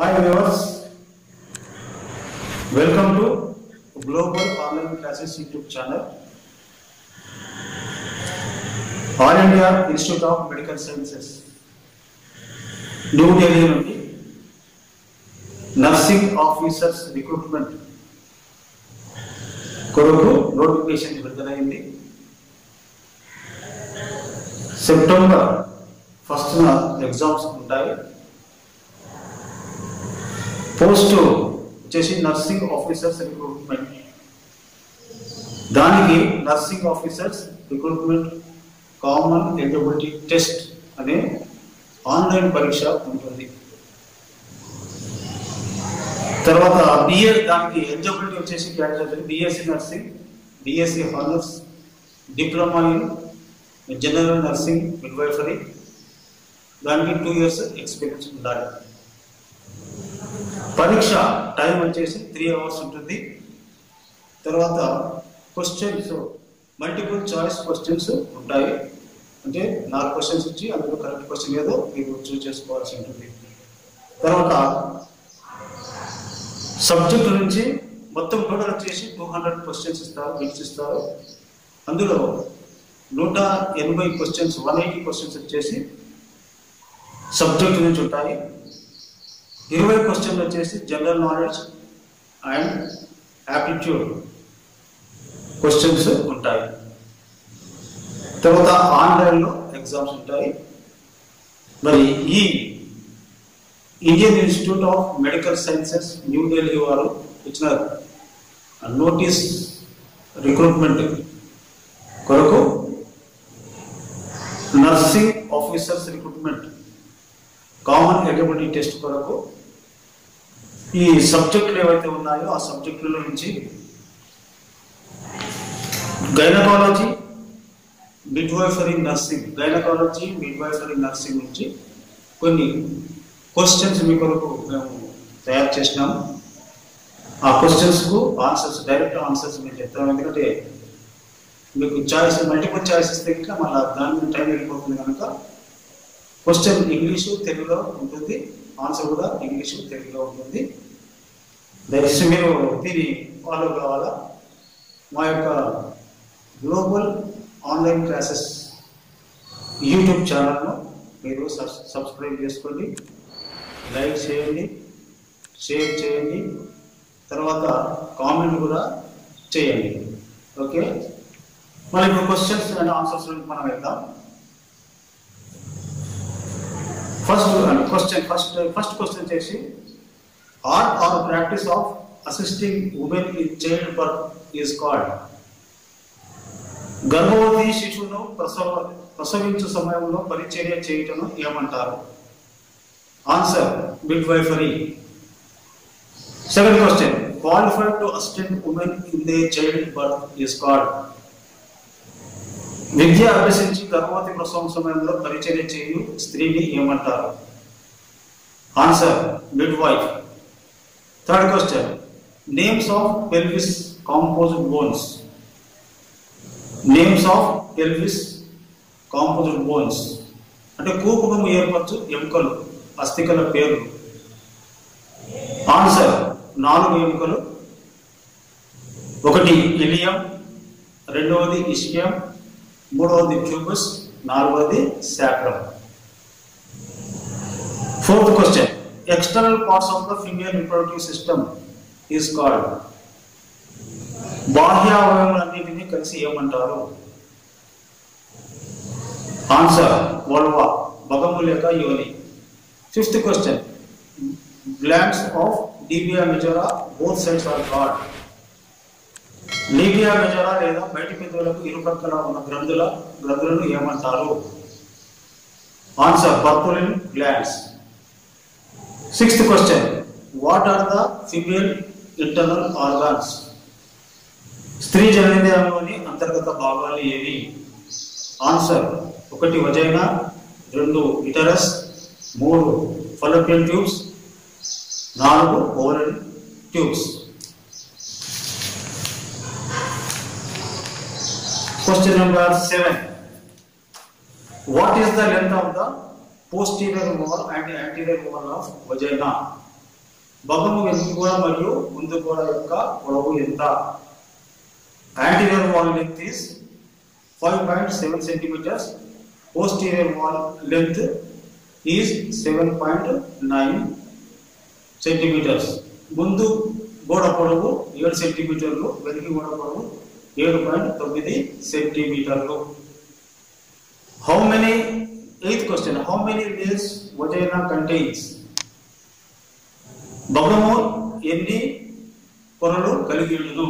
Hi viewers, welcome to Global Online Classes YouTube channel. All India Institute of Medical Sciences, New Delhi నుండి nursing officers recruitment కొరకు notification విడుదలైంది. September 1న exams ఉంటాయి. Post వచ్చేసి nursing officers recruitment. దానికి nursing officers recruitment common eligibility test అనే online పరీక్ష ఉంటుంది. తర్వాత దానికి ఎలిజిబిలిటీ వచ్చేసి candidate BSc nursing, BSc honours, diploma in general nursing midwifery, దానికి 2 years ఎక్స్పీరియన్స్ ఉండాలి. పరీక్ష టైం వచ్చేసి 3 hours ఉంటుంది. తర్వాత క్వశ్చన్స్ మల్టిపుల్ చాయిస్ క్వశ్చన్స్ ఉంటాయి. అంటే 4 questions ఇచ్చి అందులో కరెక్ట్ క్వశ్చన్ ఏదో మీరు చూస్ చేసుకోవాల్సి ఉంటుంది. తర్వాత సబ్జెక్ట్ నుంచి మొత్తం టోటల్ వచ్చేసి 200 questions ఇస్తారు, బిట్స్ ఇస్తారు. అందులో 180 questions, 180 questions వచ్చేసి సబ్జెక్ట్ నుంచి ఉంటాయి. 20 questions వచ్చేసి general knowledge and aptitude questions ఉంటాయి. తర్వాత ఆన్లైన్లో ఎగ్జామ్స్ ఉంటాయి. మరి ఈ Indian institute of medical sciences New Delhi వారు ఇచ్చిన నోటీస్ రిక్రూట్మెంట్ కొరకు nursing officers recruitment common eligibility test కొరకు ఈ సబ్జెక్టులు ఏవైతే ఉన్నాయో ఆ సబ్జెక్టుల నుంచి gynaecology, midwifery nursing, gynaecology midwifery nursing నుంచి కొన్ని క్వశ్చన్స్ మీ కొరకు మేము తయారు చేసినాము. ఆ క్వశ్చన్స్కు ఆన్సర్స్, డైరెక్ట్ ఆన్సర్స్ మేము చెప్తాము. ఎందుకంటే మీకు చాయిస్, మల్టిపుల్ చాయిస్ ఇస్తే ఇంకా మళ్ళీ దాని మీద టైం వెళ్ళిపోతుంది కనుక క్వశ్చన్ ఇంగ్లీషు తెలుగులో ఉంటుంది, ఆన్సర్ కూడా ఇంగ్లీషు తెలుగులో ఉంటుంది. దయచేసి మీరు దీన్ని ఫాలో కావాలా. మా యొక్క గ్లోబల్ ఆన్లైన్ క్లాసెస్ యూట్యూబ్ ఛానల్ను మీరు సబ్స్క్రైబ్ చేసుకోండి, లైక్ చేయండి, షేర్ చేయండి, తర్వాత కామెంట్ కూడా చేయండి. ఓకే, మరి ఇప్పుడు క్వశ్చన్స్ అండ్ ఆన్సర్స్ మనం వెళ్దాం. ఫస్ట్ క్వశ్చన్ చేసి art or practice of assisting women in childbirth is called. గర్భవతి శిశువును ప్రసవించు సమయంలో పరిచర్య చేయటం ఏమంటారు? Answer midwifery. Second question, qualified to assist women in the childbirth is called. విద్య అభ్యసించి గర్భవతి ప్రసవం సమయంలో పరిచర్య చేయు స్త్రీని ఏమంటారు? Answer midwife. Third question, names of pelvis composed bones. Names of pelvis composed bones అంటే కూపుకము ఏర్పరచు ఎముకలు, అస్థికల పేర్లు. ఆన్సర్ 4 ఎముకలు. 1 ఇలియం, 2వది ఇస్కియం, 3వది ట్యూబస్, 4వది sacrum. Fourth question, external parts of the female reproductive system is called. బాహ్య అవయవాలన్నిటినీ కలిసి ఏమంటారు? ఆన్సర్ వల్వా, భగము లేక యోని. Fifth question, glands of labia majora both sides are called. Labia majora లేదా బయటి పెదవులకు ఇరుపక్కల ఉన్న గ్రంథులను ఏమంటారు? Answer Bartholin glands. Sixth question, what are the female internal organs. స్త్రీ జననేంద్రియంలోని అంతర్గత భాగాలు ఏవి? Answer 1 vagina, 2 uterus, 3 fallopian tubes, 4 ovarian tubes. Question number 7. What is the length of the posterior wall and anterior wall of vagina? భగము వెనుక గోడ మరియు ముందు గోడ యొక్క పొడవు ఎంత? Anterior wall length is 5.7 centimeters. Posterior wall length is 7.9 centimeters. ముందు గోడ పొడవు 7 సెంటీమీటర్లు, వెనుక గోడ పొడవు 7.9 సెంటీమీటర్లు. Eighth question, how many layers vagina contains? భగము ఎన్ని పొరలు కలిగి ఉండును?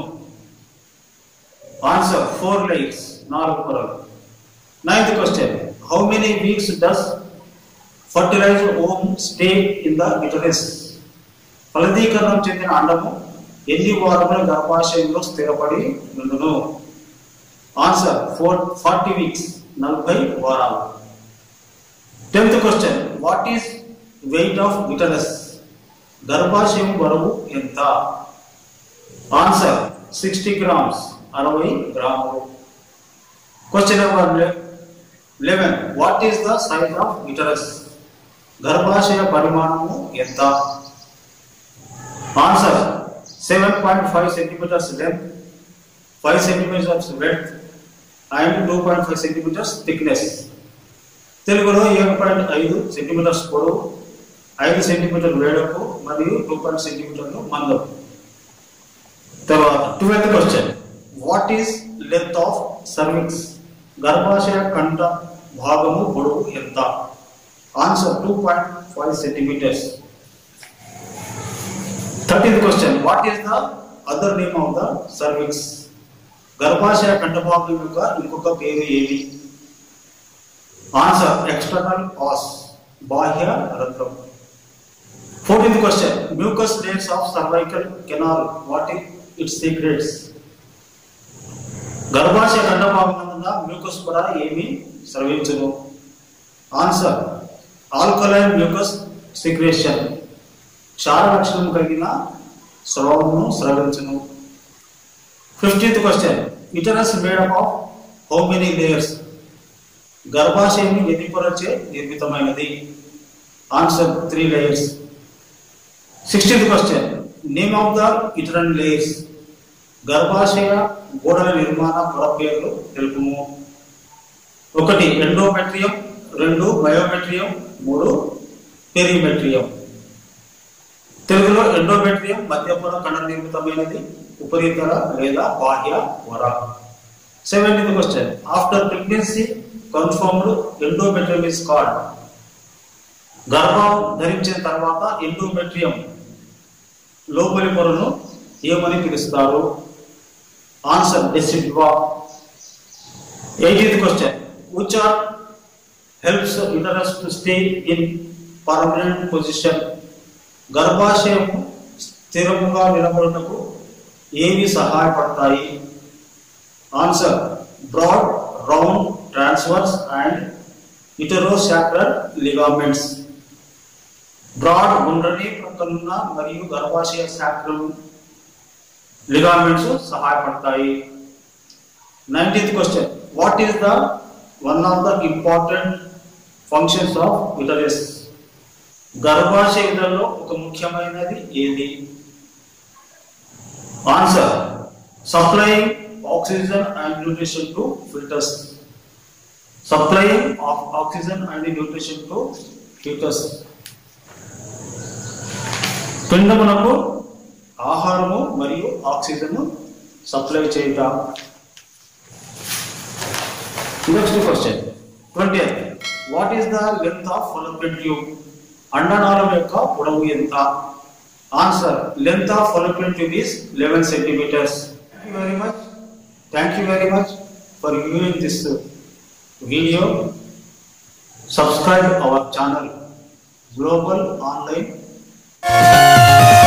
ఆన్సర్ 4 layers, 4 పొరలు. Ninth question, how many weeks does fertilized ovum stay in the uterus? ఫలదీకరణం చెందిన అండము ఎన్ని వారములు గర్భాశయంలో స్థిరపడి ఉండును? ఆన్సర్ 40 weeks, 40 వారాలు. 10th question, what is weight of uterus? గర్భాశయం బరువు ఎంత? ఆన్సర్ 60 grams, 60 గ్రాములు. Question number 11, what is the size of uterus? గర్భాశయ పరిమాణము ఎంత? Answer 7.5 centimeters length, 5 centimeters width and 2.5 centimeters thickness. తెలుగులో 7.5 సెంటీమీటర్స్ పొడవు, 5 సెంటీమీటర్ వెడల్పు మరియు 2.5 సెంటీమీటర్లు మందం. తర్వాత 12th question, what is length of cervix? గర్భాశయ కంఠ భాగము పొడవు ఎంత? Answer 2.5 centimetres. 13th question, what is the other name of the cervix? గర్భాశయ కంఠ భాగం యొక్క ఇంకొక పేరు ఏది? ఆన్సర్ ఎక్స్టర్నల్ ఆస్, బాహ్య రంధ్రం. 14th question, mucus layers of cervical canal, what is its secrets? గర్భాశయ కంఠ భాగమున మ్యూకస్ కూడా ఏమి స్రవించును? ఆన్సర్ ఆల్కలైన్ మ్యూకస్ సిక్రేషన్, క్షార లక్షణం కలిగిన స్రవమును స్రవించును. 15th question, uterus made up of how many layers? గర్భాశయం ఎన్ని పొరలచే నిర్మితమైనది? Answer 3 layers. 16th question, name of the uterine layers? గర్భాశయ గోడల నిర్మాణ పొర పేర్లు తెలుపుము. 1 ఎండోమెట్రియం, 2 బయోమెట్రియం, 3 పెరిమెట్రియం. తెలుగులో ఎండోమెట్రియం మధ్య పొర కణ నిర్మితమైనది, ఉపరితల లేదా బాహ్య పొర. 17th question, after pregnancy confirmed endometrium is called? గర్భం ధరించిన తర్వాత ఎండోమెట్రియం లోపలి పొరను ఏమని పిలుస్తారు? Answer decidua. 18th question, which are helps uterus to stay in permanent position? గర్భాశయం స్థిరముగా నిలబడుటకు ఏవి సహాయపడతాయి? Answer broad, round, transverse and uterosacral ligaments. Broad గుండ్రని ప్రక్కనున్న మరియు గర్భాశయ సాక్రల్ లిగామెంట్స్ సహాయపడతాయి. 19th question, what is the one of the important functions of uterus? గర్భాశయంలో ఒక ముఖ్యమైనది ఏది? Answer supplying oxygen and nutrition to foetus. Supplying of oxygen and nutrition to foetus. పిండమునకు ఆహారము మరియు ఆక్సిజన్ సప్లై చేయుట. Next question 20th, what is the length of fallopian tube? అండనాళం యొక్క పొడవు ఎంత? Answer length of fallopian tube is 11 centimeters. Thank you very much for viewing this video. Subscribe our channel Global Online.